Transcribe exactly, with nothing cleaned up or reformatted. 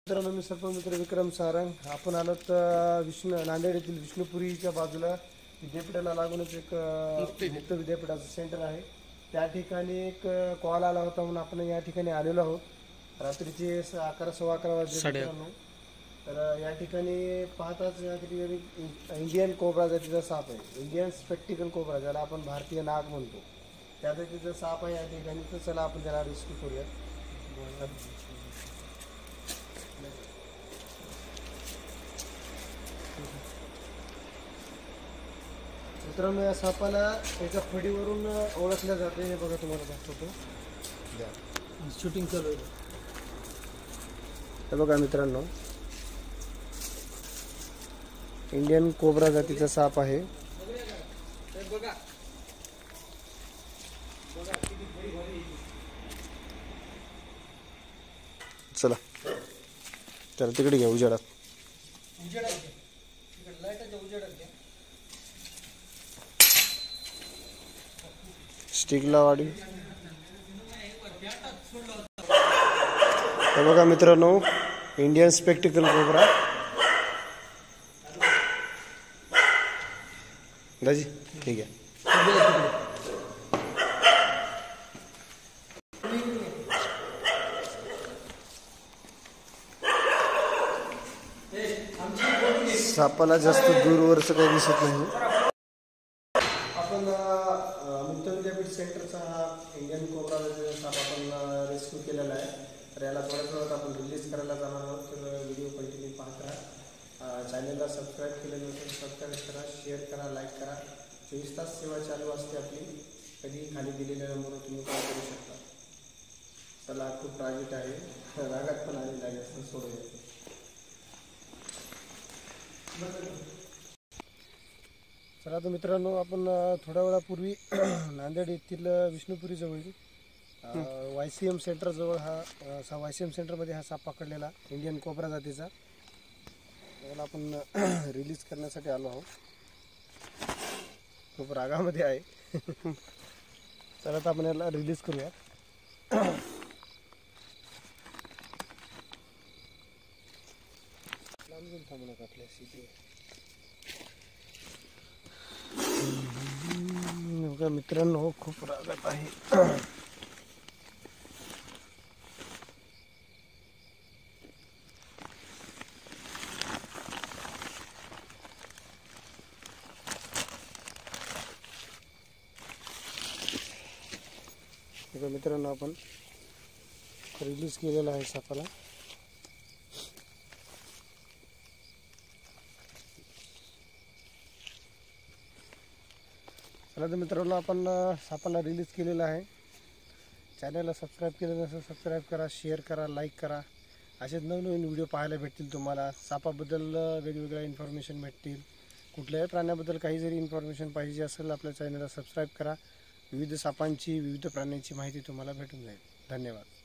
मित्रांनो, मी सर्प मित्र विक्रम सारंग. आपण आलोत विष्णू नांदेड येथील विष्णुपुरीच्या बाजूला विद्यापीठाला लागूनच एक मुक्त विद्यापीठाचं सेंटर आहे. त्या ठिकाणी एक कॉल आला होता म्हणून आपण या ठिकाणी आलेलो आहोत. रात्रीचे अकरा सव्वा अकरा वाजले मित्रांनो. तर या ठिकाणी पाहताच या ठिकाणी इंडियन कोब्रा जातीचा साप आहे. इंडियन स्पेक्टिकल कोब्रा, ज्याला आपण भारतीय नाग म्हणतो, त्या जातीचा साप आहे या ठिकाणी. तर चला आपण त्याला रेस्क्यू करूया. मित्रांनो, या सापाला एका फडीवरून ओळखल्या जाते. हे बघा, तुम्हाला दाखवतो. शूटिंग चालू आहे. हे बघा मित्रांनो, इंडियन कोब्रा जातीचा साप आहे. चला त्याला तिकडे घ्या, उजेडात. स्टिकला वाढी. हे बघा मित्रांनो, इंडियन स्पेक्टिकल कोब्रा. दाजी ठीक आहे. सापाला जास्त दूरवरच काही दिसत नाही. आपण मुक्त विद्यापीठ सेंटरचा हा इंडियन कोब्रा साप आपण रेस्क्यू केलेला आहे. तर याला थोड्याच वेळात आपण रिलीज करायला जाणार आहोत. तर व्हिडिओ कंटिन्यू पाहत राहा. चॅनलला सबस्क्राईब केलं नसेल सबस्क्राईब करा, शेअर करा, लाईक करा. चोवीस तास सेवा चालू असते आपली. कधी खाली दिलेल्या नंबरवर तुम्ही कॉल करू शकता. चला, खूप प्रायव्हेट आहे, रागात पण आलेला आहे, असं सोडूया. चला तर मित्रांनो, आपण थोड्या वेळापूर्वी नांदेड येथील विष्णुपुरी जवळील वाय सी एम सेंटरजवळ हा वाय सी एम सेंटरमध्ये हा साप पकडलेला इंडियन कोब्रा जातीचा. त्याला आपण रिलीज करण्यासाठी आलो आहोत. खूप रागामध्ये आहे. चला तर आपण याला रिलीज करूया. थांबू नका आपल्या सिटी. मित्रांनो, खूप रागात आहे. मित्रांनो, आपण रिलीज केलेला आहे सापाला. चला तर मित्रांनो, आपण सापाला रिलीज केलेला आहे. चॅनलला सबस्क्राईब केलं नसेल सबस्क्राईब करा, शेअर करा, लाईक करा. असेच नवनवीन व्हिडिओ पाहायला भेटतील तुम्हाला. सापाबद्दल वेगवेगळ्या इन्फॉर्मेशन भेटतील. कुठल्याही प्राण्याबद्दल काही जरी इन्फॉर्मेशन पाहिजे असेल, आपल्या चॅनलला सबस्क्राईब करा. विविध सापांची, विविध प्राण्यांची माहिती तुम्हाला भेटून जाईल. धन्यवाद.